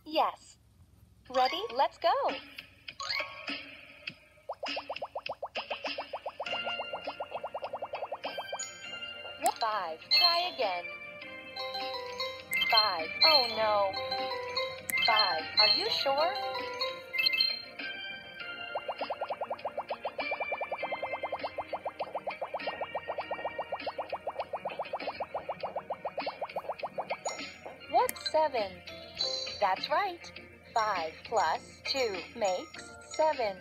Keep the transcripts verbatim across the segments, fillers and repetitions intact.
Yes. Ready? Let's go. Five. Try again. Five. Oh no. Five. Are you sure? What's seven? That's right. Five plus two makes seven.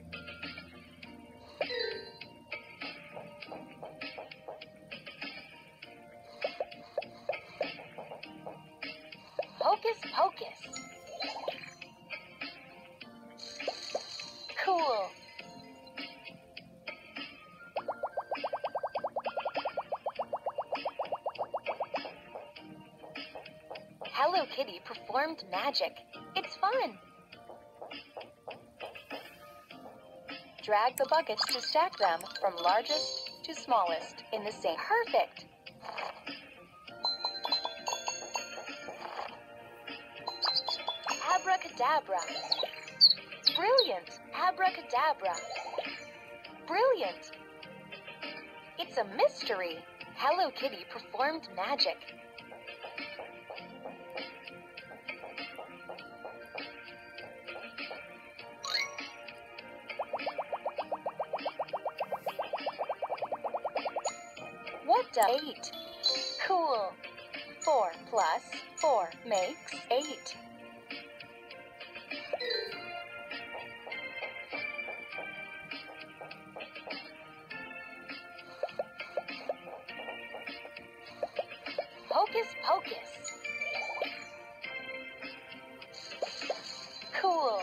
Hocus pocus. Cool. Hello Kitty performed magic. It's fun. Drag the buckets to stack them from largest to smallest in the same. Perfect. Abracadabra. Brilliant. Abracadabra. Brilliant. It's a mystery. Hello Kitty performed magic. What does eight? Cool. Four plus four makes eight. Hocus pocus. Cool.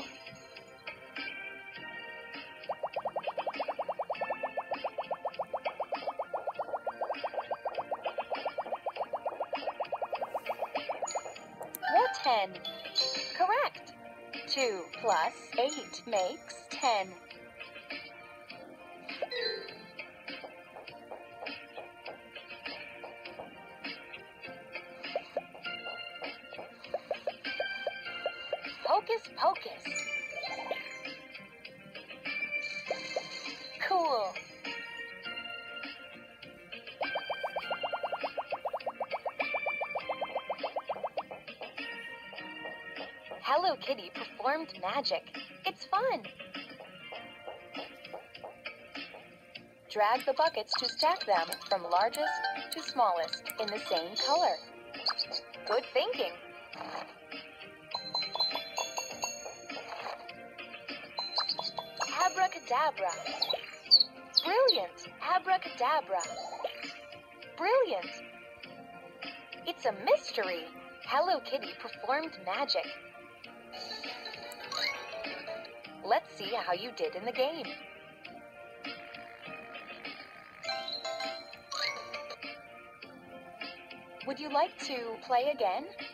What ten? Correct. Two plus eight makes ten. Hocus pocus. Cool. Hello Kitty performed magic. It's fun. Drag the buckets to stack them from largest to smallest in the same color. Good thinking. Abracadabra. Brilliant. Abracadabra. Brilliant. It's a mystery. Hello Kitty performed magic. Let's see how you did in the game. Would you like to play again?